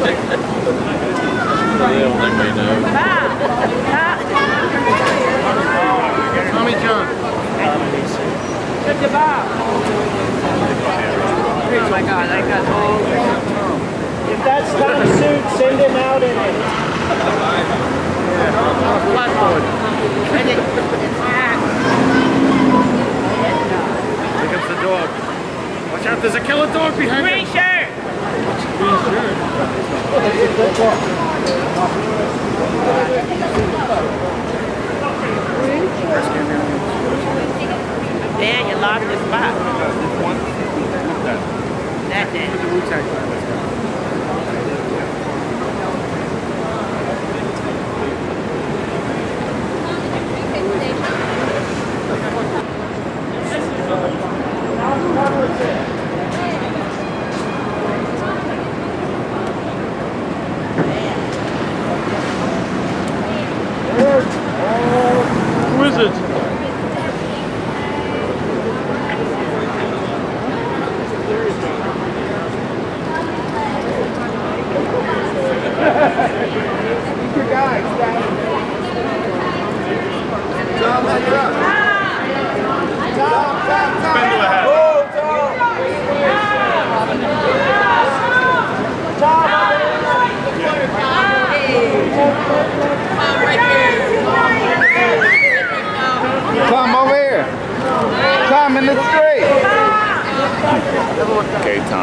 Tommy John. Oh my God, I got all. If that's Tom's suit, send him out in it. Flatboard. Here comes the dog. Watch out, there's a killer dog behind you. Green shirt. Green shirt. Man, you lost the spot. That day. Who is it? Keep your guys down. Tom, you're up. Tom. Spin to a hat. Oh, Tom. Tom. Tom, over here. Tom, in the street. Okay, Tom.